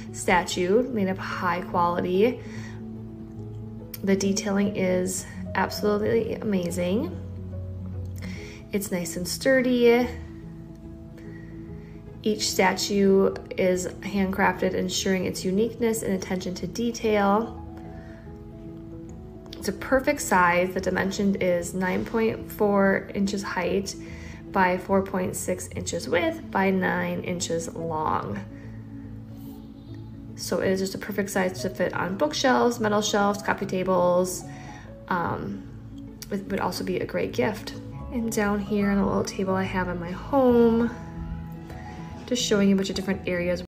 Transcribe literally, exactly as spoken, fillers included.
statue made of high quality. The detailing is absolutely amazing. It's nice and sturdy. Each statue is handcrafted, ensuring its uniqueness and attention to detail. It's a perfect size. The dimension is nine point four inches height by four point six inches width by nine inches long. So it is just a perfect size to fit on bookshelves, metal shelves, coffee tables. Um, it would also be a great gift. And down here on the little table I have in my home, just showing you a bunch of different areas